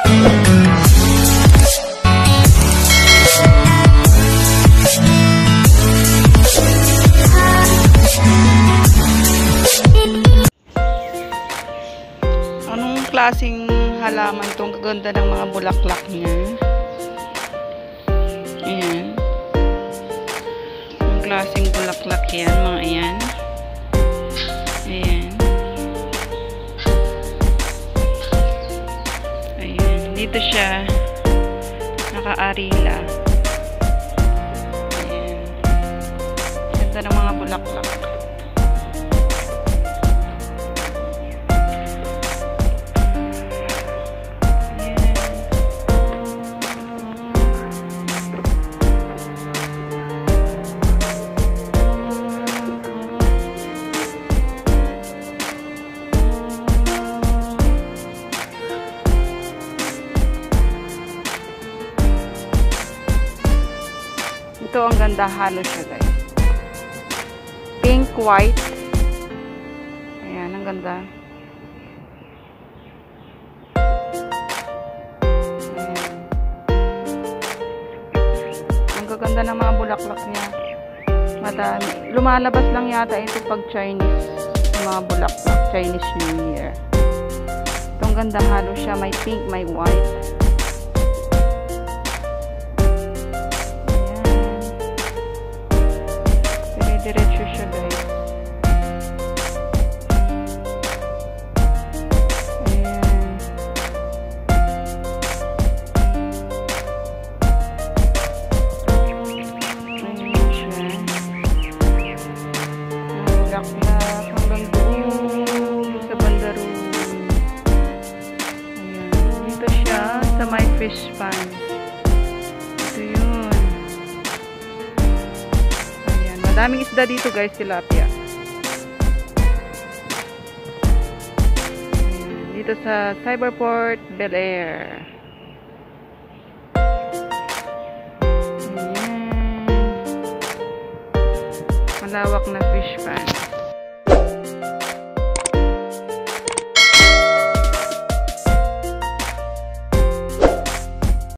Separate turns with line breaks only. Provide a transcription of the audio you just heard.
Anong klaseng halaman itong kaganda ng mga bulaklak niya? Ayan. Anong klaseng bulaklak yan, mga ayan. Ayan. Ayan. Dito siya nakaarila. Ayan. Ganda ng mga bulaklak. Ito ang ganda, halo siya guys. Pink, white. Ayan, ang ganda. Ayan. Ang gaganda ng mga bulaklak niya. Madami. Lumalabas lang yata ito pag Chinese. Yung mga bulaklak, Chinese New Year. Ito ang ganda, halo siya. May pink, may white. Diretso siya guys. Ayan. Ayan siya. Bulaklak hanggang doon sa banda roon. Ayan. Dito siya sa my fish pan. Ito yun. Daming isda dito guys, tilapia. Dito sa Cyberport, Bel Air. Ayan. Malawak na fish pan.